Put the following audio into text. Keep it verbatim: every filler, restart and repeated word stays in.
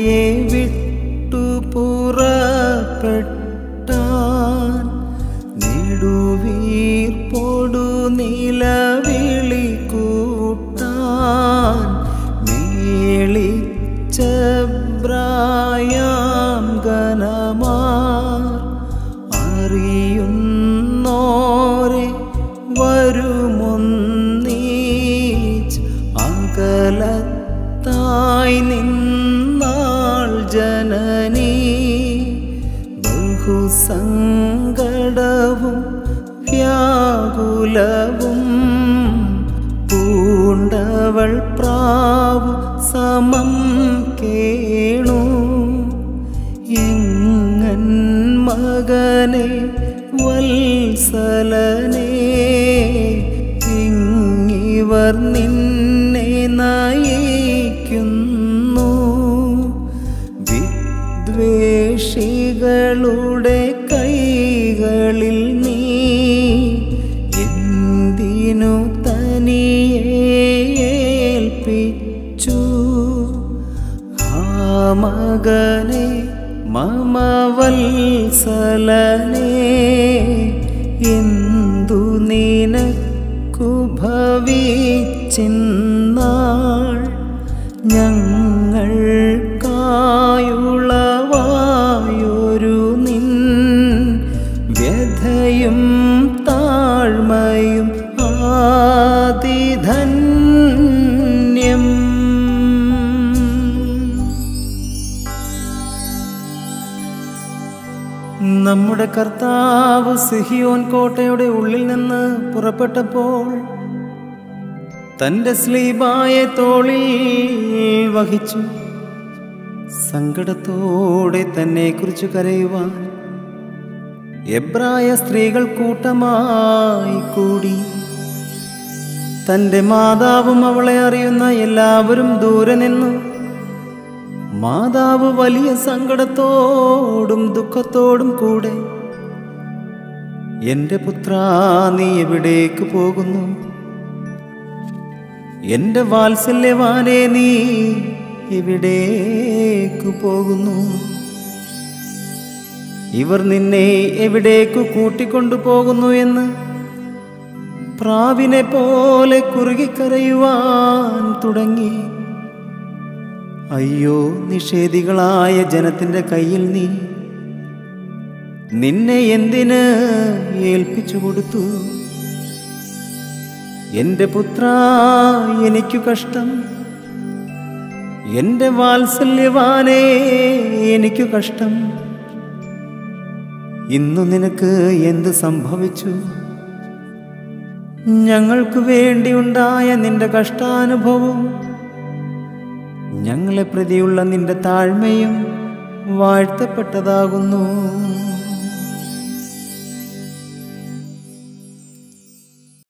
വിട്ടു പുറപ്പെട്ടാൻ നെടുവീർപ്പോടു നിലവിളി കൂട്ടാൻ മേളിച്ചബ്രായാം ഗണമാർ അറിയുന്നോരെ വരുമൊന്നീച്ച് അകലത്തായി നിന്നാൾ ജനനീ ബഹുസങ്കടവും വ്യാകുലവും പൂണ്ടവൾ പ്രാവു സമം കേണു എങ്ങൻ മകനെ വത്സലനേ ഇങ്ങിവർ നിന്നെ നയിക്കുന്നു വിദ്വേഷികളുടെ കൈകളിൽ നീ എന്തിനു തനിയെ ഏൽപ്പിച്ചു ആ മകനെ മമ വത്സലനേ എന്തു നിനക്കു ഭവിച്ചിന്നാൾ ഞങ്ങൾക്കായുളവായൊരു നിൻ വ്യഥയും താഴ്മയും ആദിധന്യം. നമ്മുടെ കർത്താവ് സിഹിയോൻ കോട്ടയുടെ ഉള്ളിൽ നിന്ന് പുറപ്പെട്ടപ്പോൾ തൻ്റെ സ്ലീബായെ തോളിൽ വഹിച്ചു സങ്കടത്തോടെ തന്നെ കുറിച്ച് കരയുവാൻ എബ്രായ സ്ത്രീകൾ കൂട്ടമായി കൂടി. തൻ്റെ മാതാവും അവളെ അറിയുന്ന എല്ലാവരും ദൂരെ നിന്നു. മാതാവ് വലിയ സങ്കടത്തോടും ദുഃഖത്തോടും കൂടെ എൻ്റെ പുത്രാ നീ എവിടേക്ക് പോകുന്നു? എൻ്റെ വാത്സല്യവാനേ നീ എവിടേക്ക് പോകുന്നു? ഇവർ നിന്നെ എവിടേക്ക് കൂട്ടിക്കൊണ്ടു പോകുന്നു എന്ന് പ്രാവിനെ പോലെ കുറുകിക്കരയുവാൻ തുടങ്ങി. അയ്യോ, നിഷേധികളായ ജനത്തിൻ്റെ കയ്യിൽ നീ നിന്നെ എന്തിന് ഏൽപ്പിച്ചു കൊടുത്തു? എൻ്റെ പുത്രാ, എനിക്കു കഷ്ടം. എൻ്റെ വാത്സല്യവാനേ, എനിക്കു കഷ്ടം. ഇന്നു നിനക്ക് എന്ത് സംഭവിച്ചു? ഞങ്ങൾക്ക് വേണ്ടിയുണ്ടായ നിന്റെ കഷ്ടാനുഭവം ഞങ്ങളെ പ്രതിയുള്ള നിന്റെ താഴ്മയും വാഴ്ത്തപ്പെട്ടതാകുന്നു.